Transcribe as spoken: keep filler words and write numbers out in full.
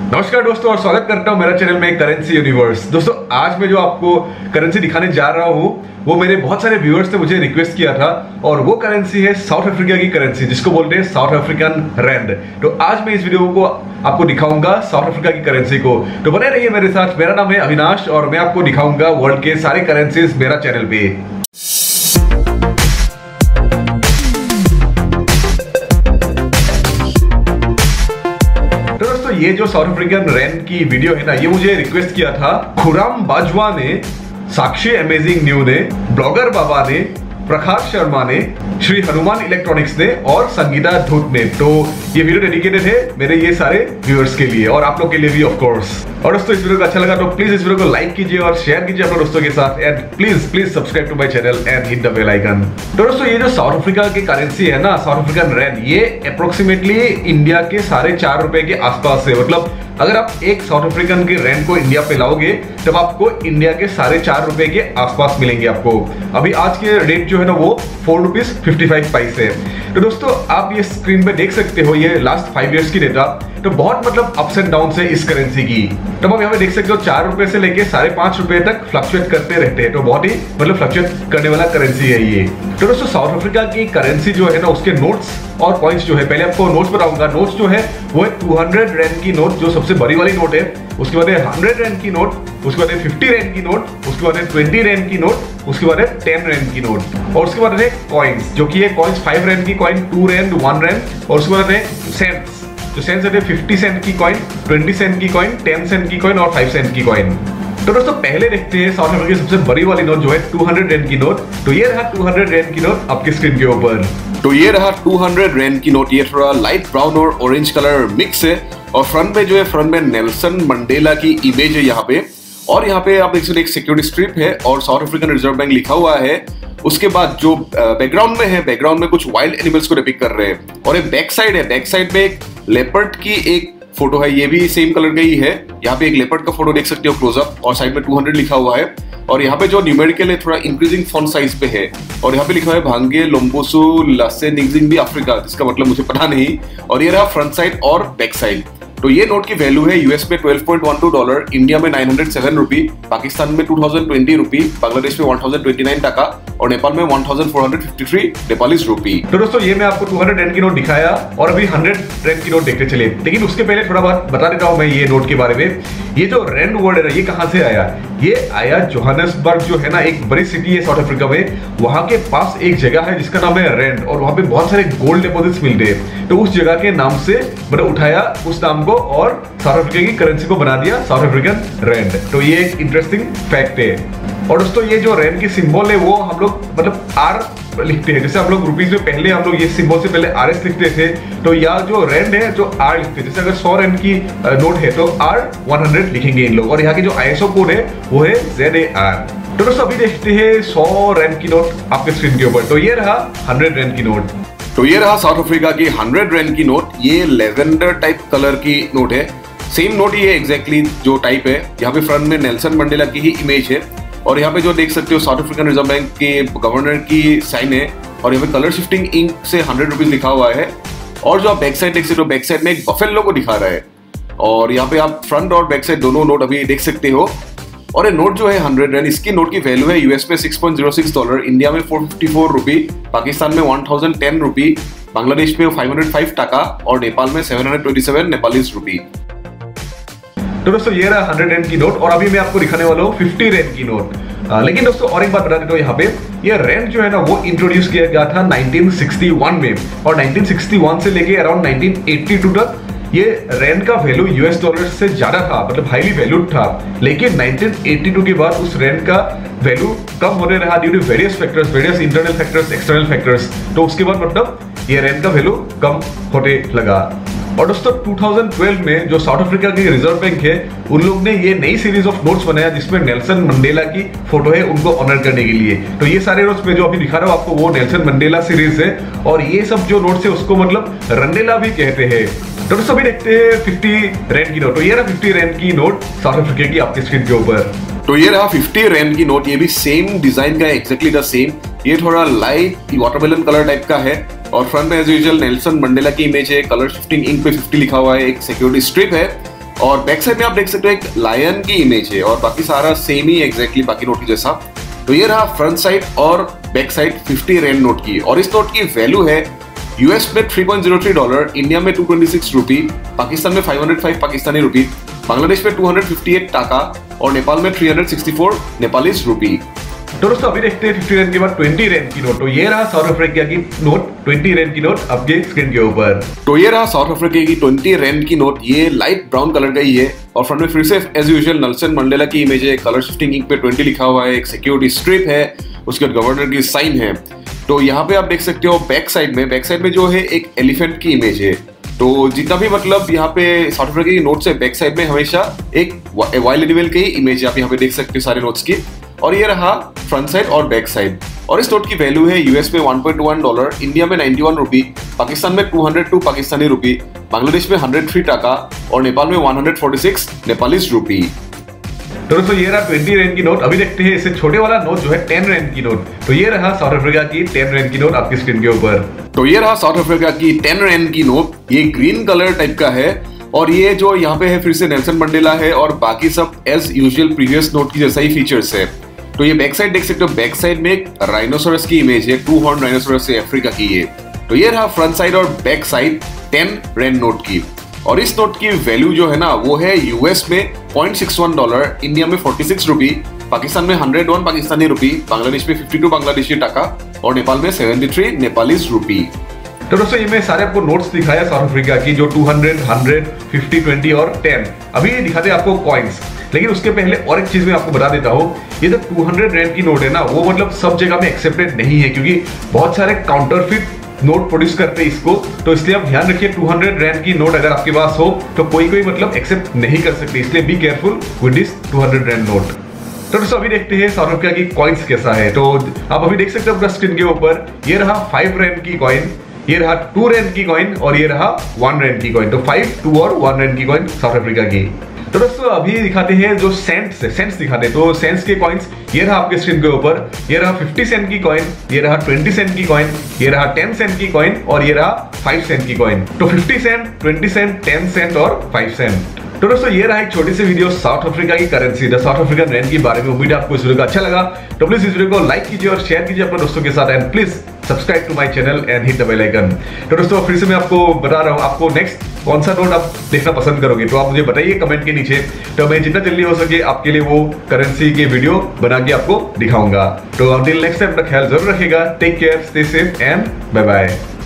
नमस्कार दोस्तों और स्वागत करता हूं मेरा चैनल में करेंसी यूनिवर्स। दोस्तों आज मैं जो आपको करेंसी दिखाने जा रहा हूं वो मेरे बहुत सारे व्यूअर्स ने मुझे रिक्वेस्ट किया था और वो करेंसी है साउथ अफ्रीका की करेंसी जिसको बोलते हैं साउथ अफ्रीकन रैंड। तो आज मैं इस वीडियो को आपको दिखाऊंगा साउथ अफ्रीका की करेंसी को, तो बने रहिए मेरे साथ। मेरा नाम है अविनाश और मैं आपको दिखाऊंगा वर्ल्ड के सारे करेंसीज मेरा चैनल पे। ये जो साउथ अफ्रीकन रैंड की वीडियो है ना, ये मुझे रिक्वेस्ट किया था खुराम बाजवा ने, साक्षी अमेजिंग न्यू ने, ब्लॉगर बाबा ने, प्रकाश शर्मा ने, श्री हनुमान इलेक्ट्रॉनिक्स ने और संगीता धूत ने। तो ये वीडियो डेडिकेटेड है मेरे ये सारे व्यूअर्स के लिए और आप लोग के लिए भी ऑफ कोर्स। और दोस्तों इस वीडियो को अच्छा लगा तो प्लीज इस वीडियो को लाइक कीजिए और शेयर कीजिए अपने दोस्तों के साथ and please please subscribe to my channel and hit the bell icon. तो दोस्तों ये जो साउथ अफ्रीका की करेंसी है ना, साउथ अफ्रीकन रैंड, ये अप्रोक्सीमेटली इंडिया के साढ़े चार रुपए के आसपास है। मतलब अगर आप एक साउथ अफ्रीकन के रैंड को इंडिया पे लाओगे तब आपको इंडिया के साढ़े चार रुपए के आसपास मिलेंगे आपको। अभी आज के रेट जो है ना वो फोर रुपीज फिफ्टी फाइव पैसे है। तो दोस्तों आप ये स्क्रीन पे देख सकते हो ये लास्ट फाइव इयर्स की डेटा। तो बहुत मतलब अप्स एंड डाउन है इस करेंसी की। तो आप यहाँ पे देख सकते हो चार रुपए से लेके साढ़े पांच रुपए तक फ्लक्चुएट करते रहते हैं। तो बहुत ही मतलब फ्लक्चुएट करने वाला करेंसी है ये। तो दोस्तों साउथ अफ्रीका की करेंसी जो है ना उसके नोट्स और कॉइन्स जो है, पहले आपको नोट्स बताऊंगा। नोट्स जो है वो है टू हंड्रेड रैंड की नोट जो सबसे बड़ी वाली नोट है, उसके बाद है हंड्रेड रैंड की नोट, उसके बाद है फिफ्टी रैंड की नोट, उसके बाद है ट्वेंटी रैंड की नोट, उसके बाद है टेन रैंड की नोट और उसके बाद है कॉइन्स जो कि है कॉइन्स फाइव रैंड की coin, two rand, one rand और उसके बाद है सेंट्स। तो सेंट्स है फिफ्टी सेंट की कॉइन, ट्वेंटी सेंट की कॉइन, टेन सेंट की कॉइन और फाइव सेंट की कॉइन। तो दोस्तों पहले देखते हैं साउथ अफ्रीका की सबसे बड़ी वाली नोट जो है टू हंड्रेड रैंड की नोट। तो ये रहा टू हंड्रेड रैंड की नोट आपकी स्क्रीन के ऊपर। तो ये रहा टू हंड्रेड रैंड की नोट। ये थोड़ा लाइट ब्राउन और ऑरेंज कलर मिक्स है और फ्रंट पे जो है फ्रंट में नेल्सन मंडेला की इमेज है यहाँ पे। और यहाँ पे आप देख सकते एक सिक्योरिटी स्ट्रिप है और साउथ अफ्रीकन रिजर्व बैंक लिखा हुआ है। उसके बाद जो बैकग्राउंड में है, बैकग्राउंड में कुछ वाइल्ड एनिमल्स को डिपिक्ट कर रहे हैं और एक बैक साइड है, बैक साइड में एक लेपर्ड की एक फोटो है, ये भी सेम कलर का ही है। यहाँ पे एक लेपर्ड का फोटो देख सकते हो क्लोजअप और साइड में टू हंड्रेड लिखा हुआ है और यहाँ पे जो न्यूमेरिकल है थोड़ा इंक्रीजिंग फॉन्ट साइज पे है और यहाँ पे लिखा है भांगे लोम्बोसो लसे निग्जिंग भी अफ्रीका, जिसका मतलब मुझे पता नहीं। और ये रहा फ्रंट साइड और बैक साइड। तो ये नोट की वैल्यू है यूएस में twelve point one two dollar, India में nine hundred seven rupee, Pakistan में two thousand twenty rupee, Bangladesh में one thousand twenty nine taka और नेपाल में one thousand four hundred fifty three Nepalese rupee. तो दोस्तों ये मैं आपको टू हंड्रेड रैंड की नोट दिखाया और अभी हंड्रेड रैंड की नोट देखते चले। लेकिन उसके पहले थोड़ा बात बता देता हूं मैं ये नोट के बारे में। ये जो रैंड वर्ड है ये कहां से आया? ये आया जोहान्सबर्ग जो है ना, एक बड़ी सिटी है साउथ अफ्रीका में, वहां के पास एक जगह है जिसका नाम है रैंड और वहां पे बहुत सारे गोल्ड डिपॉजिट्स मिलते हैं। तो उस जगह के नाम से मैंने उठाया उस नाम को और साउथ अफ्रीका की करेंसी को बना दिया साउथ अफ्रीकन रैंड। तो ये एक इंटरेस्टिंग फैक्ट है। और दोस्तों ये जो रैंड की सिंबल है वो हम लोग मतलब आर लिखते हैं। जैसे हम लोग रुपीज में पहले हम लोग ये सिंबल से पहले आर एस लिखते थे, तो यहाँ जो रैंड है जो आर लिखते हैं। जैसे अगर सौ रैंड की नोट है तो आर वन हंड्रेड लिखेंगे इन लोग और यहाँ की जो आई एस ओ कोड है वो है जेड ए आर। तो दोस्तों अभी देखते हैं सौ रैंड की नोट आपके स्क्रीन के ऊपर। तो ये रहा हंड्रेड रैंड की नोट। तो ये रहा साउथ अफ्रीका की हंड्रेड रैंड की नोट। ये लेवेंडर टाइप कलर की नोट है, सेम नोट ही है एग्जैक्टली जो टाइप है। यहाँ पे फ्रंट में नेल्सन मंडेला की ही इमेज है और यहाँ पे जो देख सकते हो साउथ अफ्रीकन रिजर्व बैंक के गवर्नर की साइन है और यहाँ पे कलर शिफ्टिंग इंक से हंड्रेड रुपीज लिखा हुआ है। और जो आप बैक साइड देख सकते हो, बैक साइड में एक बफेलो को दिखा रहा है और यहाँ पे आप फ्रंट और बैक साइड दोनों नोट अभी देख सकते हो। और ये नोट जो है हंड्रेड रैंड, इसकी नोट की वैल्यू है यूएस में six point zero six dollar, India में four fifty four rupee, Pakistan में one thousand ten rupee, Bangladesh में फाइव हंड्रेड फाइव टका और नेपाल में seven hundred twenty seven Nepalese rupee. तो दोस्तों ये रहा हंड्रेड रैंड की नोट और अभी मैं आपको दिखाने वाला हूँ फिफ्टी रैंड की नोट। आ, लेकिन दोस्तों और एक बात बता देता हूँ यहाँ पे, ये रैंड जो है ना वो इंट्रोड्यूस किया गया था नाइनटीन सिक्सटी वन में और नाइनटीन सिक्सटी वन से लेके अराउंड नाइनटीन एटी टू तक ये रैंड का वैल्यू यूएस डॉलर से ज्यादा था, मतलब हाईली वैल्यूड था। लेकिन नाइनटीन एटी टू के बाद उस रैंड का वैल्यू कम होने रहा due to various factors, various internal factors, external factors. तो उसके बाद मतलब ये रैंड का वैल्यू कम होने लगा। और दोस्तों टू थाउजेंड ट्वेल्व में जो साउथ अफ्रीका की रिजर्व बैंक है उन लोग ने ये नई सीरीज ऑफ नोट्स बनाया जिसमें नेल्सन मंडेला की फोटो है उनको ऑनर करने के लिए। तो ये सारे नोट्स में जो अभी दिखा रहा हूँ आपको वो नेल्सन मंडेला सीरीज है और ये सब जो नोट्स है उसको मतलब रंडेला भी कहते हैं। तो दोस्तों अभी देखते हैं फिफ्टी रैंड की नोट। तो ये रहा फिफ्टी रैंड की नोट साउथ अफ्रीका की आपके स्क्रीन के ऊपर। तो ये रहा फिफ्टी रैंड की नोट। ये भी सेम डिजाइन का है, एक्जेक्टली द सेम। ये थोड़ा लाइट वाटरमेलन कलर टाइप का है और फ्रंट में एज यूजुअल नेल्सन मंडेला की इमेज है, कलर शिफ्टिंग इंक पे फिफ्टी लिखा हुआ है, एक सिक्योरिटी स्ट्रिप है और बैक साइड में आप देख सकते हो एक लायन की इमेज है और बाकी सारा सेम ही एग्जैक्टली बाकी नोट की जैसा। तो ये रहा फ्रंट साइड और back side fifty rand note की, और इस नोट की वैल्यू है यूएस में three point zero three dollar, India में two twenty six rupee, Pakistan में five hundred five Pakistani rupee, Bangladesh में two hundred fifty eight taka और नेपाल में three hundred sixty four Nepalese rupee. तो दोस्तों अभी देखते हैं फिफ्टी रैंड के बाद ट्वेंटी रैंड की नोट। तो ये रहा साउथ अफ्रीका की नोट, ट्वेंटी रैंड की नोट आपके स्क्रीन के ऊपर। तो ये रहा साउथ अफ्रीका की ट्वेंटी रैंड की नोट, ये लाइट ब्राउन कलर का ही है और फ्रंट में फिर से एज यूजुअल नेल्सन मंडेला की इमेज है, कलर शिफ्टिंग इंक पे ट्वेंटी लिखा हुआ है, एक सिक्योरिटी स्ट्रिप है, उसके बाद गवर्नर की साइन है। तो यहाँ पे आप देख सकते हो बैक साइड में बैक साइड में जो है एक एलिफेंट की इमेज है। तो जितना भी मतलब यहाँ पे साउथ अफ्रीका की नोट्स है बैक साइड में हमेशा एक वाइल्ड एनिमल की इमेज आप यहाँ पे देख सकते हो सारे नोट्स की। और ये रहा फ्रंट साइड और बैक साइड, और इस नोट की वैल्यू है यूएस में one point one dollar, India में नाइंटी वन रुपी, पाकिस्तान में two hundred two Pakistani rupee, Bangladesh में हंड्रेड थ्री टाका और नेपाल में one hundred forty six Nepalese rupee. तो दोस्तों ये रहा ट्वेंटी रैंड की नोट। अभी देखते हैं इससे छोटे वाला नोट जो है टेन रैंड की नोट। तो ये रहा साउथ अफ्रीका की टेन रैंड की नोट आपकी स्क्रीन के ऊपर। तो ये रहा साउथ अफ्रीका की टेन रैंड की नोट, ये ग्रीन कलर टाइप का है और ये जो यहाँ पे है फिर से नेल्सन मंडेला है और बाकी सब एज यूजुअल प्रीवियस नोट की जैसा ही फीचर्स है। तो ये बैक साइड देख सकते हो, बैक साइड में एक राइनोसोरस की इमेज है, टू हॉर्न राइनोसोरस है अफ्रीका की ये। तो ये रहा फ्रंट साइड और back side ten rand note की, और इस नोट की वैल्यू जो है ना वो है यूएस में point six one dollar, India में फोर्टी सिक्स रुपी, पाकिस्तान में hundred one Pakistani rupee, Bangladesh में फिफ्टी टू बांग्लादेशी टाका और नेपाल में सेवेंटी थ्री नेपालीज रुपी। तो दोस्तों ये मैं सारे आपको नोट्स दिखाया साउथ अफ्रीका की, जो two hundred, hundred, fifty, twenty और टेन। अभी ये दिखाते हैं आपको कॉइन्स, लेकिन उसके पहले और एक चीज मैं आपको बता देता हूँ, ये जो टू हंड्रेड रैंड की नोट है ना वो मतलब सब जगह में एक्सेप्टेड नहीं है, क्योंकि बहुत सारे काउंटरफिट नोट प्रोड्यूस करते हैं इसको। तो इसलिए आप ध्यान रखिए टू हंड्रेड रैंड की नोट अगर आपके पास हो तो कोई कोई मतलब एक्सेप्ट नहीं कर सकते, इसलिए be careful with this two hundred rand note. तो दोस्तों अभी देखते हैं साउथ अफ्रीका की कॉइन्स कैसा है। तो आप अभी देख सकते हो अपना स्क्रीन के ऊपर, ये रहा फाइव रैंड की कॉइन, ये रहा टू रैंड की कॉइन और ये रहा वन रैंड की कॉइन। तो फाइव, टू और वन रैंड की कॉइन साउथ अफ्रीका की। तो दोस्तों अभी दिखाते हैं जो सेंट्स है, सेंट्स दिखाते हैं। तो सेंट्स के कॉइन्स ये रहा आपके स्क्रीन के ऊपर, ये रहा फिफ्टी सेंट की कॉइन, ये रहा ट्वेंटी सेंट की कॉइन, ये रहा टेन सेंट की कॉइन और ये रहा फाइव सेंट की कॉइन। तो fifty cent, twenty cent, ten cent और फाइव सेंट। तो दोस्तों ये रहा एक छोटी सी वीडियो साउथ अफ्रीका की currency, the South African rand के बारे में। उम्मीद है आपको इस वीडियो का अच्छा लगा। तो प्लीज इस वीडियो को लाइक कीजिए और शेयर कीजिए अपने दोस्तों के साथ, and please subscribe to my channel and hit the bell icon. तो दोस्तों फिर से मैं आपको बता रहा हूँ, आपको नेक्स्ट कौन सा नोट आप देखना पसंद करोगे तो आप मुझे बताइए कमेंट के नीचे, तो मैं जितना जल्दी हो सके आपके लिए वो करेंसी के वीडियो बना के आपको दिखाऊंगा। तो अंटिल नेक्स्ट टाइम अपना ख्याल जरूर रखिएगा। Take care, stay safe and bye bye.